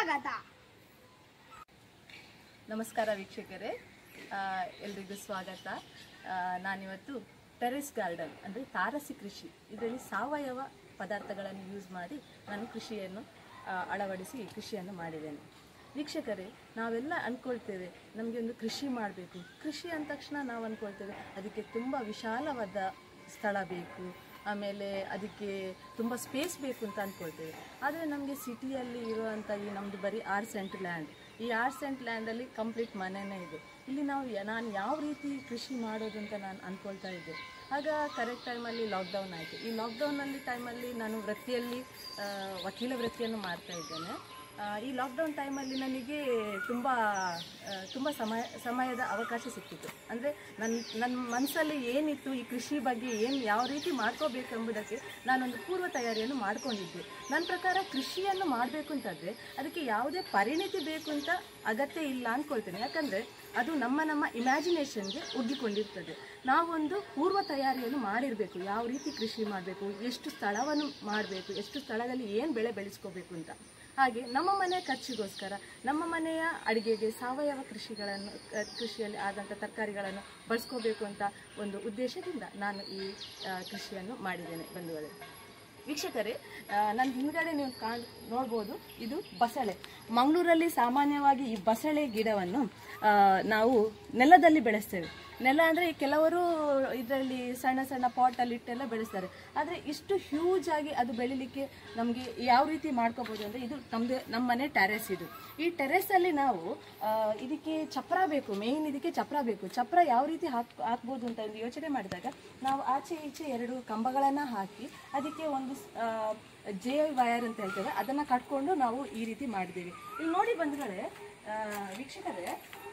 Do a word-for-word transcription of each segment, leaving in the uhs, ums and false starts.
ಸ್ವಾಗತ. ನಮಸ್ಕಾರ ವೀಕ್ಷಕರೇ, ಎಲ್ರಿಗೂ ಸ್ವಾಗತ. ನಾನಿವತ್ತು ಟೆರೆಸ್ ಗಾರ್ಡನ್ ಅಂದರೆ ತಾರಸಿ ಕೃಷಿ, ಇದರಲ್ಲಿ ಸಾವಯವ ಪದಾರ್ಥಗಳನ್ನು ಯೂಸ್ ಮಾಡಿ ನಾನು ಕೃಷಿಯನ್ನು ಅಳವಡಿಸಿ ಕೃಷಿಯನ್ನು ಮಾಡಿದ್ದೇನೆ. ವೀಕ್ಷಕರೇ, ನಾವೆಲ್ಲ ಅಂದ್ಕೊಳ್ತೇವೆ ನಮಗೆ ಒಂದು ಕೃಷಿ ಮಾಡಬೇಕು. ಕೃಷಿ ಅಂದ ತಕ್ಷಣ ನಾವು ಅಂದ್ಕೊಳ್ತೇವೆ ಅದಕ್ಕೆ ತುಂಬ ವಿಶಾಲವಾದ ಸ್ಥಳ ಬೇಕು, ಆಮೇಲೆ ಅದಕ್ಕೆ ತುಂಬ ಸ್ಪೇಸ್ ಬೇಕು ಅಂತ ಅಂದ್ಕೊಳ್ತೇವೆ. ಆದರೆ ನಮಗೆ ಸಿಟಿಯಲ್ಲಿ ಇರುವಂಥ ಈ ನಮ್ಮದು ಬರೀ ಆರು ಸೆಂಟ್ ಲ್ಯಾಂಡ್, ಈ ಆರು ಸೆಂಟ್ ಲ್ಯಾಂಡಲ್ಲಿ ಕಂಪ್ಲೀಟ್ ಮನೆಯೇ ಇದೆ. ಇಲ್ಲಿ ನಾವು ನಾನು ಯಾವ ರೀತಿ ಕೃಷಿ ಮಾಡೋದು ಅಂತ ನಾನು ಅಂದ್ಕೊಳ್ತಾ ಇದ್ದೆ. ಆಗ ಕರೆಕ್ಟ್ ಟೈಮಲ್ಲಿ ಲಾಕ್ಡೌನ್ ಆಯಿತು. ಈ ಲಾಕ್ಡೌನಲ್ಲಿ ಟೈಮಲ್ಲಿ ನಾನು ವೃತ್ತಿಯಲ್ಲಿ ವಕೀಲ ವೃತ್ತಿಯನ್ನು ಮಾಡ್ತಾ ಇದ್ದೇನೆ. ಈ ಲಾಕ್ಡೌನ್ ಟೈಮಲ್ಲಿ ನನಗೆ ತುಂಬ ತುಂಬ ಸಮಯ ಸಮಯದ ಅವಕಾಶ ಸಿಕ್ಕಿತ್ತು. ಅಂದರೆ ನನ್ನ ನನ್ನ ಮನಸ್ಸಲ್ಲಿ ಏನಿತ್ತು ಈ ಕೃಷಿ ಬಗ್ಗೆ ಏನು ಯಾವ ರೀತಿ ಮಾಡ್ಕೋಬೇಕೆಂಬುದಕ್ಕೆ ನಾನೊಂದು ಪೂರ್ವ ತಯಾರಿಯನ್ನು ಮಾಡ್ಕೊಂಡಿದ್ದೆ. ನನ್ನ ಪ್ರಕಾರ ಕೃಷಿಯನ್ನು ಮಾಡಬೇಕು ಅಂತಂದರೆ ಅದಕ್ಕೆ ಯಾವುದೇ ಪರಿಣಿತಿ ಬೇಕು ಅಂತ ಅಗತ್ಯ ಇಲ್ಲ ಅಂದ್ಕೊಳ್ತೇನೆ. ಯಾಕಂದರೆ ಅದು ನಮ್ಮ ನಮ್ಮ ಇಮ್ಯಾಜಿನೇಷನ್ಗೆ ಒಗ್ಗಿಕೊಂಡಿರ್ತದೆ. ನಾವೊಂದು ಪೂರ್ವ ತಯಾರಿಯನ್ನು ಮಾಡಿರಬೇಕು, ಯಾವ ರೀತಿ ಕೃಷಿ ಮಾಡಬೇಕು, ಎಷ್ಟು ಸ್ಥಳವನ್ನು ಮಾಡಬೇಕು, ಎಷ್ಟು ಸ್ಥಳದಲ್ಲಿ ಏನು ಬೆಳೆ ಬೆಳೆಸ್ಕೋಬೇಕು ಅಂತ. ಹಾಗೆ ನಮ್ಮ ಮನೆಯ ಖರ್ಚಿಗೋಸ್ಕರ ನಮ್ಮ ಮನೆಯ ಅಡುಗೆಗೆ ಸಾವಯವ ಕೃಷಿಗಳನ್ನು ಕೃಷಿಯಲ್ಲಿ ಆದಂಥ ತರಕಾರಿಗಳನ್ನು ಬಳಸ್ಕೋಬೇಕು ಅಂತ ಒಂದು ಉದ್ದೇಶದಿಂದ ನಾನು ಈ ಕೃಷಿಯನ್ನು ಮಾಡಿದ್ದೇನೆ. ಬಂಧುಗಳೇ, ವೀಕ್ಷಕರೇ, ನನ್ನ ಹಿಂದ್ಗಡೆ ನೀವು ಕಾಣ್ ನೋಡ್ಬೋದು, ಇದು ಬಸಳೆ. ಮಂಗಳೂರಲ್ಲಿ ಸಾಮಾನ್ಯವಾಗಿ ಈ ಬಸಳೆ ಗಿಡವನ್ನು ನಾವು ನೆಲದಲ್ಲಿ ಬೆಳೆಸ್ತೇವೆ. ನೆಲ ಅಂದರೆ ಕೆಲವರು ಇದರಲ್ಲಿ ಸಣ್ಣ ಸಣ್ಣ ಪಾಟಲ್ಲಿ ಇಟ್ಟೆಲ್ಲ ಬೆಳೆಸ್ತಾರೆ. ಆದರೆ ಇಷ್ಟು ಹ್ಯೂಜ್ ಆಗಿ ಅದು ಬೆಳಿಲಿಕ್ಕೆ ನಮಗೆ ಯಾವ ರೀತಿ ಮಾಡ್ಕೋಬೋದು ಅಂದರೆ, ಇದು ನಮ್ಮದು ನಮ್ಮ ಮನೆ ಟೆರೆಸ್. ಇದು ಈ ಟೆರೆಸಲ್ಲಿ ನಾವು ಇದಕ್ಕೆ ಚಪ್ರ ಬೇಕು, ಮೇಯ್ನ್ ಇದಕ್ಕೆ ಚಪ್ರ ಬೇಕು. ಚಪ್ರ ಯಾವ ರೀತಿ ಹಾಕ್ ಹಾಕ್ಬೋದು ಅಂತ ಒಂದು ಯೋಚನೆ ಮಾಡಿದಾಗ ನಾವು ಆಚೆ ಈಚೆ ಎರಡು ಕಂಬಗಳನ್ನು ಹಾಕಿ ಅದಕ್ಕೆ ಒಂದು ಜೆ ವಯರ್ ಅಂತ ಹೇಳ್ತೇವೆ, ಅದನ್ನು ಕಟ್ಕೊಂಡು ನಾವು ಈ ರೀತಿ ಮಾಡಿದ್ದೀವಿ. ಇಲ್ಲಿ ನೋಡಿ ಬಂಧುಗಳೇ, ವೀಕ್ಷಕರೇ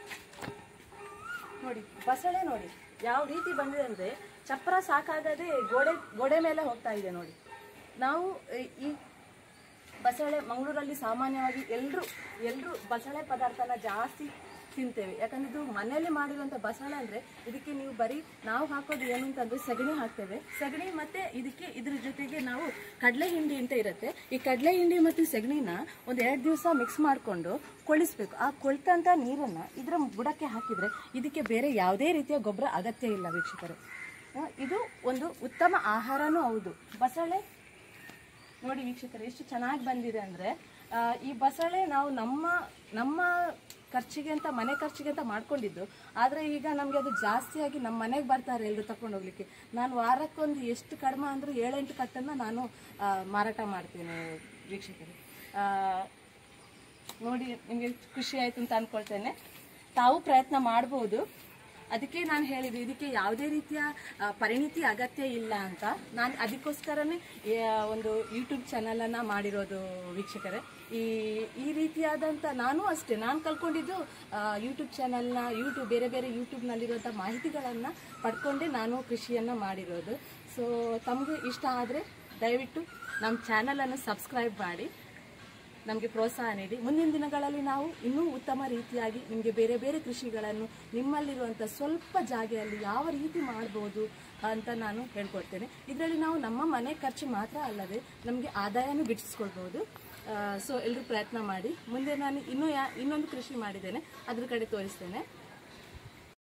ನೋಡಿ, ಬಸಳೆ ನೋಡಿ ಯಾವ ರೀತಿ ಬಂದಿದೆ ಅಂದರೆ ಚಪ್ರ ಸಾಕಾಗದೆ ಗೋಡೆ ಗೋಡೆ ಮೇಲೆ ಹೋಗ್ತಾ ಇದೆ ನೋಡಿ. ನಾವು ಈ ಬಸಳೆ ಮಂಗಳೂರಲ್ಲಿ ಸಾಮಾನ್ಯವಾಗಿ ಎಲ್ಲರೂ ಎಲ್ಲರೂ ಬಸಳೆ ಪದಾರ್ಥನ ಜಾಸ್ತಿ ತಿಂತೇವೆ. ಯಾಕಂದರೆ ಇದು ಮನೆಯಲ್ಲಿ ಮಾಡಿರುವಂಥ ಬಸಳೆ ಅಂದರೆ ಇದಕ್ಕೆ ನೀವು ಬರೀ ನಾವು ಹಾಕೋದು ಏನು ಅಂತಂದರೆ ಸಗಣಿ ಹಾಕ್ತೇವೆ. ಸಗಣಿ ಮತ್ತು ಇದಕ್ಕೆ ಇದ್ರ ಜೊತೆಗೆ ನಾವು ಕಡಲೆ ಹಿಂಡಿ ಅಂತ ಇರುತ್ತೆ. ಈ ಕಡಲೆ ಹಿಂಡಿ ಮತ್ತು ಸಗಣಿನ ಒಂದು ಎರಡು ದಿವಸ ಮಿಕ್ಸ್ ಮಾಡಿಕೊಂಡು ಕೊಳಿಸ್ಬೇಕು. ಆ ಕೊಳ್ತಂಥ ನೀರನ್ನು ಇದರ ಬುಡಕ್ಕೆ ಹಾಕಿದರೆ ಇದಕ್ಕೆ ಬೇರೆ ಯಾವುದೇ ರೀತಿಯ ಗೊಬ್ಬರ ಅಗತ್ಯ ಇಲ್ಲ. ವೀಕ್ಷಕರೇ, ಇದು ಒಂದು ಉತ್ತಮ ಆಹಾರನೂ ಹೌದು. ಬಸಳೆ ನೋಡಿ ವೀಕ್ಷಕರೇ, ಎಷ್ಟು ಚೆನ್ನಾಗಿ ಬಂದಿದೆ ಅಂದರೆ, ಈ ಬಸಳೆ ನಾವು ನಮ್ಮ ನಮ್ಮ ಖರ್ಚಿಗೆ ಅಂತ ಮನೆ ಖರ್ಚಿಗೆ ಅಂತ ಮಾಡ್ಕೊಂಡಿದ್ದು. ಆದರೆ ಈಗ ನಮಗೆ ಅದು ಜಾಸ್ತಿಯಾಗಿ ನಮ್ಮ ಮನೆಗೆ ಬರ್ತಾರೆ ಎಲ್ಲರೂ ತಗೊಂಡು ಹೋಗ್ಲಿಕ್ಕೆ. ನಾನು ವಾರಕ್ಕೊಂದು ಎಷ್ಟು ಕಡಿಮೆ ಅಂದರೂ ಏಳೆಂಟು ಕಟ್ಟನ್ನು ನಾನು ಮಾರಾಟ ಮಾಡ್ತೇನೆ. ವೀಕ್ಷಕರೇ ನೋಡಿ, ನಿಮಗೆ ಖುಷಿ ಆಯಿತು ಅಂತ ಅಂದ್ಕೊಳ್ತೇನೆ. ತಾವು ಪ್ರಯತ್ನ ಮಾಡ್ಬೋದು. ಅದಕ್ಕೆ ನಾನು ಹೇಳಿದ್ದು ಇದಕ್ಕೆ ಯಾವುದೇ ರೀತಿಯ ಪರಿಣಿತಿ ಅಗತ್ಯ ಇಲ್ಲ ಅಂತ. ನಾನು ಅದಕ್ಕೋಸ್ಕರನೇ ಒಂದು ಯೂಟ್ಯೂಬ್ ಚಾನಲನ್ನು ಮಾಡಿರೋದು. ವೀಕ್ಷಕರೇ, ಈ ಈ ರೀತಿಯಾದಂಥ ನಾನು ಅಷ್ಟೇ ನಾನು ಕಲ್ತ್ಕೊಂಡಿದ್ದು ಯೂಟ್ಯೂಬ್ ಚಾನಲ್ನ ಯೂಟ್ಯೂಬ್ ಬೇರೆ ಬೇರೆ ಯೂಟ್ಯೂಬ್ನಲ್ಲಿರುವಂಥ ಮಾಹಿತಿಗಳನ್ನು ಪಡ್ಕೊಂಡೇ ನಾನು ಕೃಷಿಯನ್ನು ಮಾಡಿರೋದು. ಸೊ ತಮಗೂ ಇಷ್ಟ ಆದರೆ ದಯವಿಟ್ಟು ನಮ್ಮ ಚಾನಲನ್ನು ಸಬ್ಸ್ಕ್ರೈಬ್ ಮಾಡಿ ನಮಗೆ ಪ್ರೋತ್ಸಾಹ ನೀಡಿ. ಮುಂದಿನ ದಿನಗಳಲ್ಲಿ ನಾವು ಇನ್ನೂ ಉತ್ತಮ ರೀತಿಯಾಗಿ ನಿಮಗೆ ಬೇರೆ ಬೇರೆ ಕೃಷಿಗಳನ್ನು ನಿಮ್ಮಲ್ಲಿರುವಂಥ ಸ್ವಲ್ಪ ಜಾಗೆಯಲ್ಲಿ ಯಾವ ರೀತಿ ಮಾಡ್ಬೋದು ಅಂತ ನಾನು ಹೇಳ್ಕೊಡ್ತೇನೆ. ಇದರಲ್ಲಿ ನಾವು ನಮ್ಮ ಮನೆ ಖರ್ಚು ಮಾತ್ರ ಅಲ್ಲದೆ ನಮಗೆ ಆದಾಯನೂ ಗಿಟ್ಟಿಸ್ಕೊಳ್ಬೋದು. ಸೊ ಎಲ್ಲರೂ ಪ್ರಯತ್ನ ಮಾಡಿ. ಮುಂದೆ ನಾನು ಇನ್ನೂ ಯಾ ಇನ್ನೊಂದು ಕೃಷಿ ಮಾಡಿದ್ದೇನೆ, ಅದ್ರ ಕಡೆ ತೋರಿಸ್ತೇನೆ.